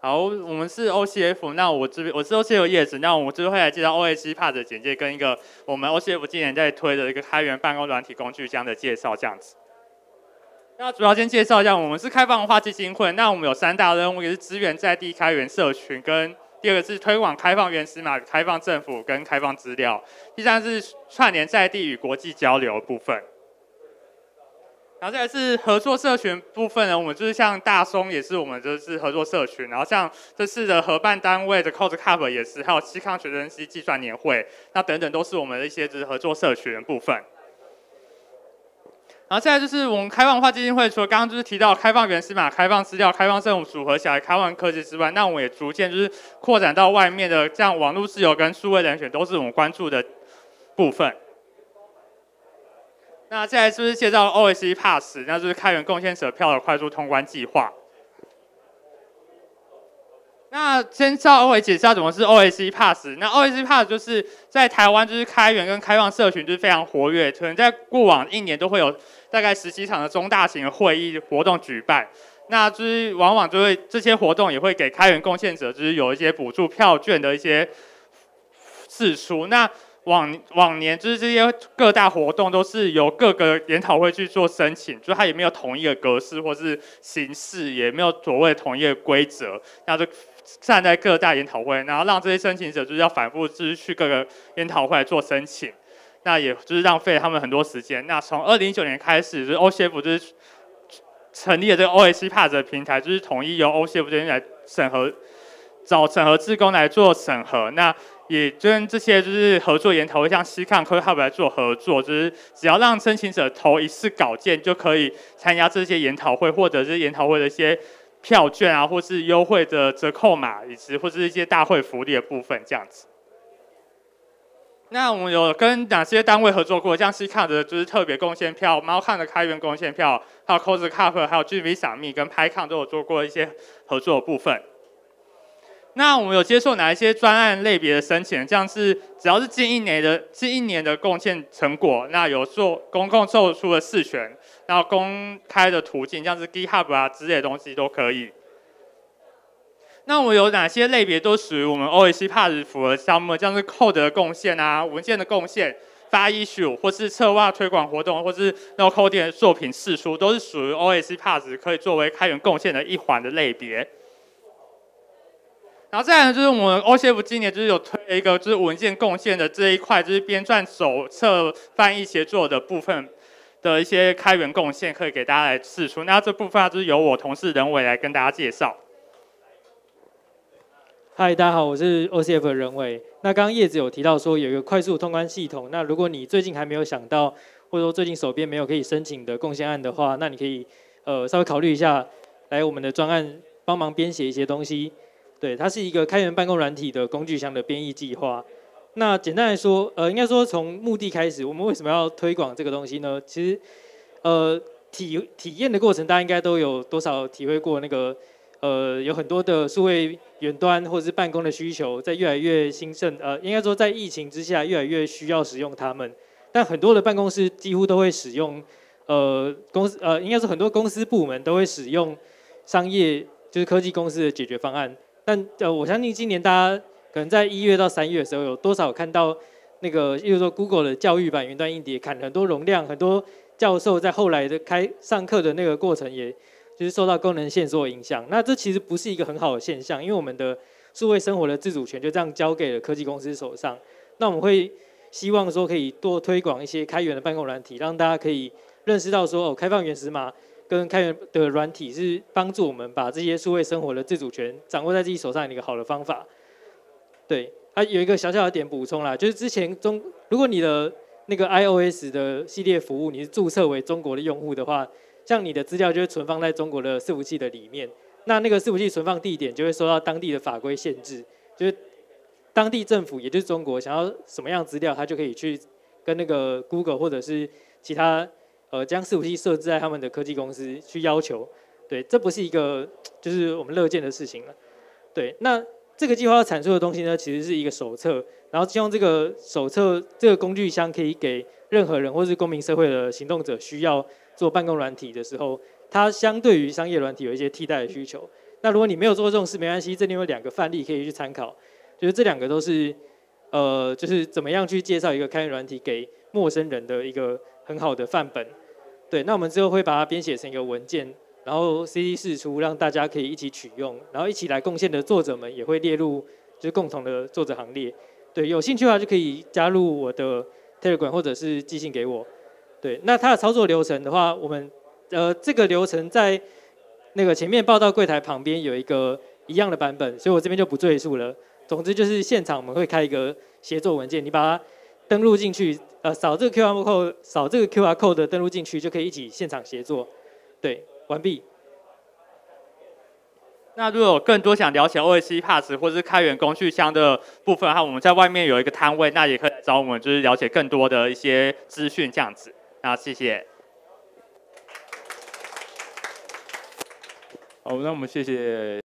好，我们是 OCF，那我是 OCF 叶子，那我这边会来介绍 OAC-PaaS 的简介跟一个我们 OCF 今年在推的一个开源办公软体工具箱的介绍这样子。那主要先介绍一下，我们是开放文化基金会，那我们有3大任务，也是支援在地开源社群，跟第2个是推广开放原始码、开放政府跟开放资料，第3是串联在地与国际交流的部分。然后再来是合作社群部分呢，我们就是像大松也是我们就是合作社群，然后像这次的合办单位的 CodeCup 也是，还有西康学生系计算年会，那等等都是我们的一些就是合作社群的部分。然后再来就是我们开放文化基金会，除了刚刚就是提到开放原始码、开放资料、开放政府组合起来、开放科技之外，那我们也逐渐就是扩展到外面的，像网络自由跟数位人权都是我们关注的部分。那再来就是介绍 OAC-PaaS， 那就是开源贡献者票的快速通关计划。那先稍微解释下怎么是 OAC-PaaS。那 OAC-PaaS 就是在台湾就是开源跟开放社群就是非常活跃，可能在过往1年都会有大概10几场的中大型的会议活动举办。那就是往往就会这些活动也会给开源贡献者就是有一些补助票券的一些释出。那往年就是这些各大活动都是由各个研讨会去做申请，就它也没有统一的格式或是形式，也没有所谓统一的规则，那就站在各大研讨会，然后让这些申请者就是要反复就是去各个研讨会来做申请，那也就是浪费他们很多时间。那从2019年开始，就是 OCF 就是成立了这个 OAC-PaaS 的平台，就是统一由 OCF 这边来审核，找审核志工来做审核。那也跟这些就是合作研讨会，像西康科 Hub 来做合作，就是只要让申请者投1次稿件，就可以参加这些研讨会，或者是研讨会的一些票券啊，或是优惠的折扣码，以及或是一些大会福利的部分这样子。那我们有跟哪些单位合作过？像西康的就是特别贡献票，猫康的开源贡献票，还有 CodeCup， 还有 GV 赏蜜跟拍抗都有做过一些合作的部分。那我们有接受哪一些专案类别的申请？像是只要是近一年的贡献成果，那有做公共授出的释权，然后公开的途径，像是 GitHub 啊之类的东西都可以。那我们有哪些类别都属于我们 OAC-PaaS 符合项目？像是 Code 的贡献啊、文件的贡献、发 issue 或是策划推广活动，或是 No Coding 的作品释出，都是属于 OAC-PaaS 可以作为开源贡献的一环的类别。然后再来就是我们 OCF 今年就是有推一个就是文件贡献的这一块，就是编撰手册、翻译协作的部分的一些开源贡献，可以给大家来释出。那这部分就是由我同事任伟来跟大家介绍。 嗨，大家好，我是 OCF 的任伟。那刚刚叶子有提到说有一个快速通关系统，那如果你最近还没有想到，或者说最近手边没有可以申请的贡献案的话，那你可以稍微考虑一下，来我们的专案帮忙编写一些东西。对，它是一个开源办公软体的工具箱的编译计划。那简单来说，应该说从目的开始，我们为什么要推广这个东西呢？其实，体验的过程，大家应该都有多少体会过那个，有很多的数位远端或者是办公的需求，在越来越兴盛，应该说在疫情之下，越来越需要使用它们。但很多的办公室几乎都会使用，应该说很多公司部门都会使用商业就是科技公司的解决方案。但我相信今年大家可能在1月到3月的时候，有多少看到那个，例如说 Google 的教育版云端硬碟砍很多容量，很多教授在后来的上课的那个过程，也就是受到功能线索影响。那这其实不是一个很好的现象，因为我们的数位生活的自主权就这样交给了科技公司手上。那我们会希望说可以多推广一些开源的办公软体，让大家可以认识到说开放原始码跟开源的软体是帮助我们把这些数位生活的自主权掌握在自己手上的一个好的方法。对，有一个小小的点补充啦，就是之前如果你的那个 iOS 的系列服务你是注册为中国的用户的话，像你的资料就会存放在中国的伺服器的里面，那个伺服器存放地点就会受到当地的法规限制，就是当地政府也就是中国想要什么样资料，他就可以去跟那个 Google 或者是其他将伺服器设置在他们的科技公司去要求。对，这不是一个就是我们乐见的事情了。对，那这个计划要阐述的东西呢，其实是一个手册，然后希望这个手册这个工具箱可以给任何人或是公民社会的行动者需要做办公软体的时候，它相对于商业软体有一些替代的需求。 那如果你没有做过这种事，没关系，这里有2个范例可以去参考，就是这2个都是就是怎么样去介绍一个开源软体给陌生人的一个很好的范本。对，那我们之后会把它编写成一个文件，然后 CC 释出，让大家可以一起取用，然后一起来贡献的作者们也会列入就是共同的作者行列。对，有兴趣的话就可以加入我的 Telegram 或者是寄信给我。对，那它的操作流程的话，我们这个流程在那个前面报到柜台旁边有一个一样的版本，所以我这边就不赘述了。总之就是现场我们会开一个协作文件，你把它登录进去，扫这个 QR code 的登录进去，就可以一起现场协作。对，完毕。 那如果有更多想了解 OSC Pass 或是开源工具箱的部分的话，我们在外面有一个摊位，那也可以找我们，就是了解更多的一些资讯这样子。那谢谢。 好，那我们谢谢